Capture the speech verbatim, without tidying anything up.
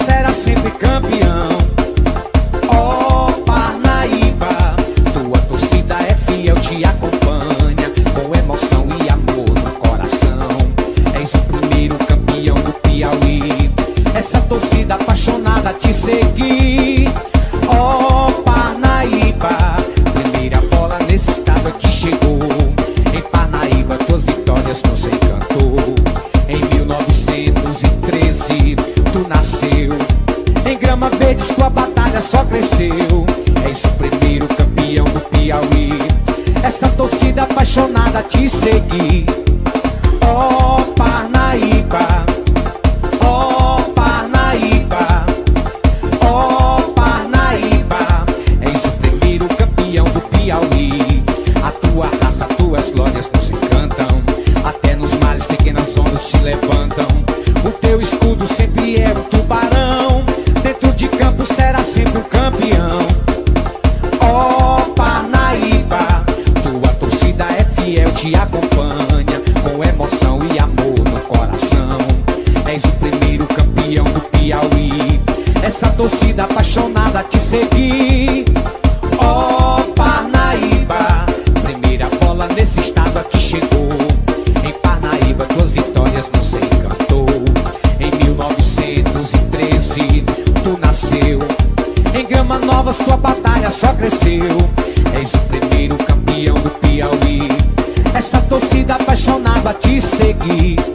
será sempre campeão. Ó Parnaíba, tua torcida é fiel, te acompanha com emoção e amor no coração. És o primeiro campeão do Piauí, essa torcida apaixonada te seguir. Ó Parnaíba, primeira bola nesse estado aqui chegou. Em Parnaíba tuas vitórias nos encantou. Em mil novecentos e treze tu nasceu, em Grama Verdes tua batalha só cresceu. És o primeiro campeão do Piauí, essa torcida apaixonada te seguir. Ó Parnaíba, ó Parnaíba, ó Parnaíba, és o primeiro campeão do Piauí. A tua raça, tuas glórias nos encantam, até nos mares pequenas ondas te levantam. O teu escudo sempre é o tubarão, dentro de campo será sempre o campeão. Ó Parnaíba, tua torcida é fiel, te acompanha com emoção e amor no coração. És o primeiro campeão do Piauí, essa torcida apaixonada te seguir. Ó Parnaíba, primeira bola nesse estado aqui chegou. Em Parnaíba tuas vitórias nos encantou. Em mil novecentos e treze tu nasceu, em Grama Novas tua batalha só cresceu. És o primeiro campeão do Piauí, essa torcida apaixonada te seguir.